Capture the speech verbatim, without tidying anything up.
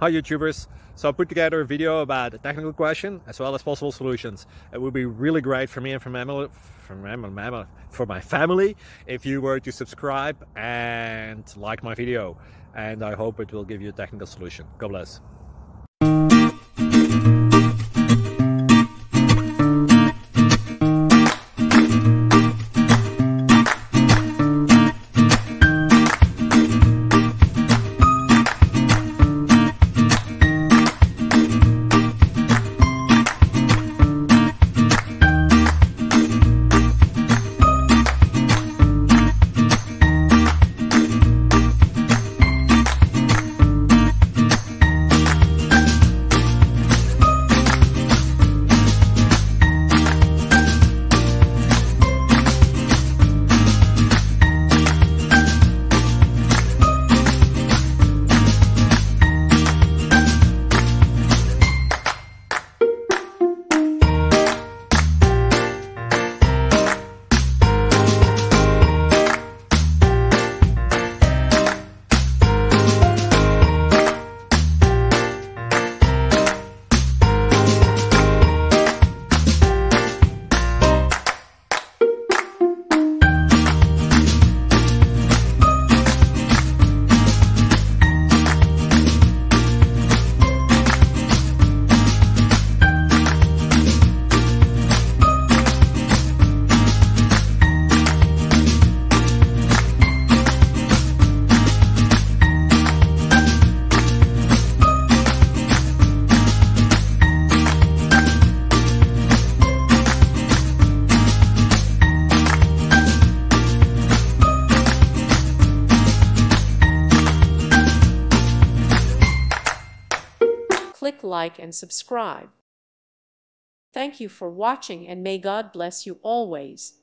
Hi YouTubers. So I put together a video about a technical question as well as possible solutions. It would be really great for me and for my family, for my, for my family if you were to subscribe and like my video. And I hope it will give you a technical solution. God bless. Click like and subscribe. Thank you for watching, and may God bless you always.